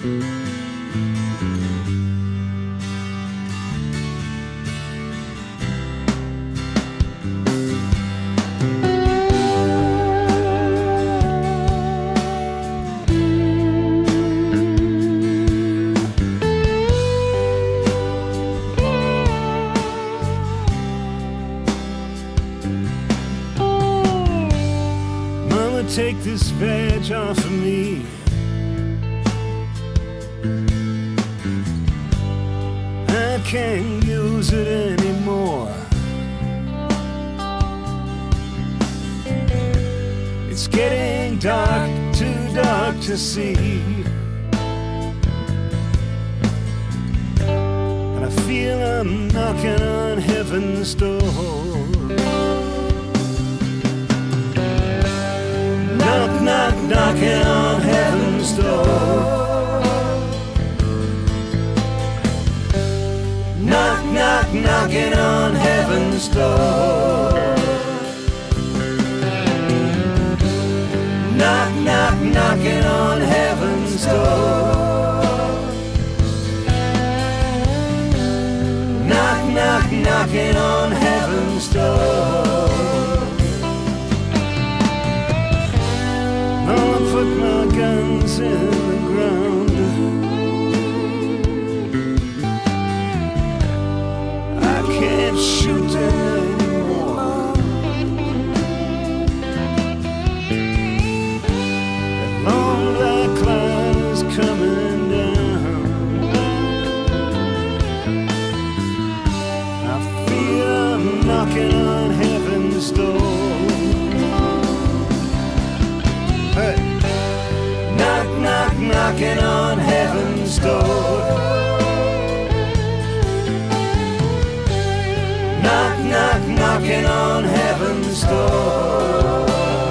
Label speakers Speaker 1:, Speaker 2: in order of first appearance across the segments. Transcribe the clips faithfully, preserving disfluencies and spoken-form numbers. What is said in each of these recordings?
Speaker 1: Take this badge off of me. I can't use it anymore. It's getting dark, too dark to see. And I feel I'm knocking on heaven's door. Knock, knock, knocking on heaven's door. Knock, knock, knocking on heaven's door. Knock, knock, knocking on heaven's door. Knock, knock, knocking on heaven's door. Put my guns in the ground. I can't shoot them anymore. That long black cloud is coming down. I feel I'm knocking on heaven's door. Hey. Knock, knock, knocking on heaven's door. Knock, knock, knocking on heaven's door.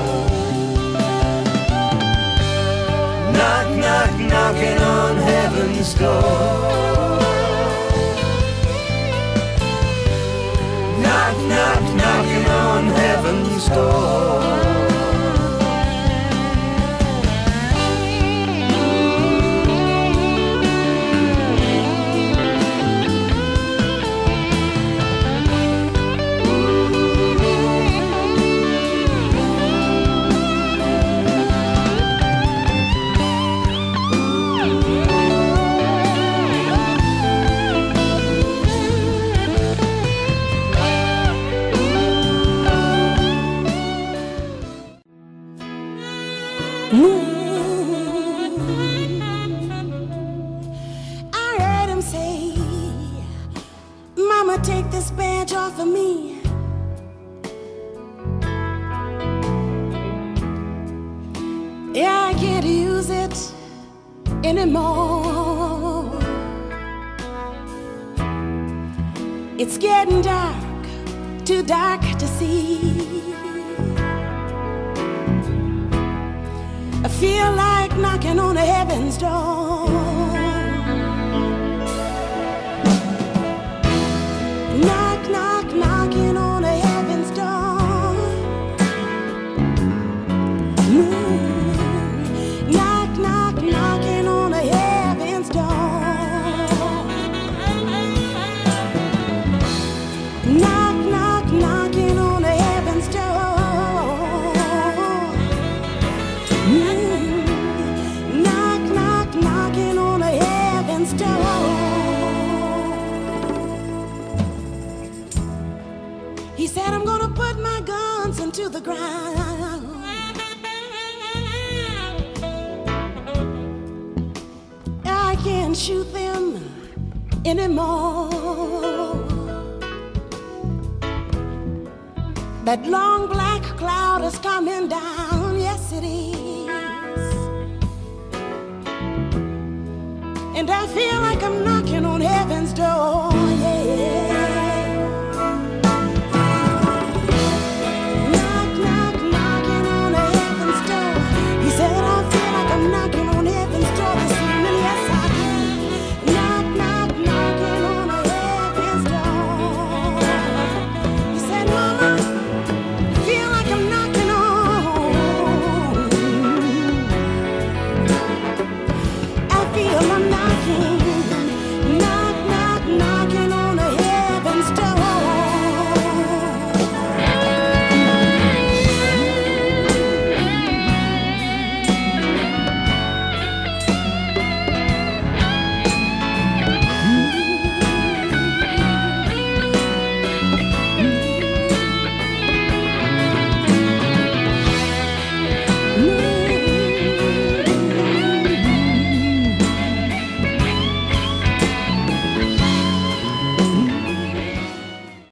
Speaker 1: Knock, knock, knocking on heaven's door. Knock, knock, knocking on heaven's door.
Speaker 2: I heard him say, Mama, take this badge off of me. Yeah, I can't use it anymore. It's getting dark, too dark to see. I feel like knocking on a heaven's door. Knock, knock, knocking on a heaven's door. Mm. Knock, knock, knocking on a heaven's door. Knock, knock, knocking on a heaven's door. He said, I'm gonna put my guns into the ground. I can't shoot them anymore. That long black cloud is coming down, yes it is. And I feel like I'm knocking on heaven's door.